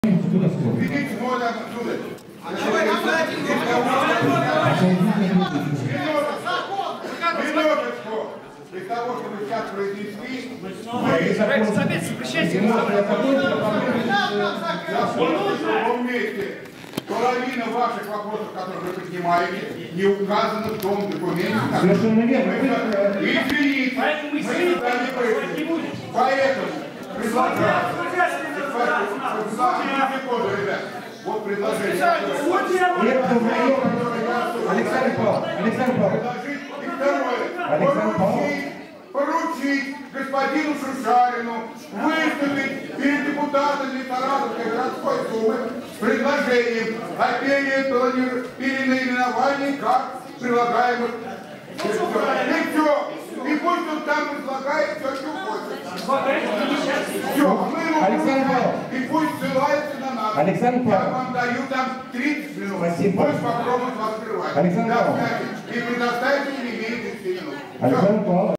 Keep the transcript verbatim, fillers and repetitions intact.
Видите, мой отсюда. Минуточку. Для того, чтобы сейчас произнесли, Совет запрещайте. вместе половина ваших вопросов, которые вы поднимаете, не указаны в том документе. Совершенно верно. Извините, мы сюда не пришли. Поэтому предлагаю. Вот предложение. Александр Павлович, Александр Павлович. И второе. Поручить, поручить господину Шушарину выступить перед депутатами Саратовской городской думы с предложением о переименовании как прилагаемых. И все. И пусть он там предлагает все, что хочет. Все, мы ему и пусть ссылается на нас. Александр Павлович. Я вам даю там тридцать минут. Спасибо. Пусть попробует вас открывать. Александр Павлович. И предоставьте не меньше пяти минут. Александр Павлович.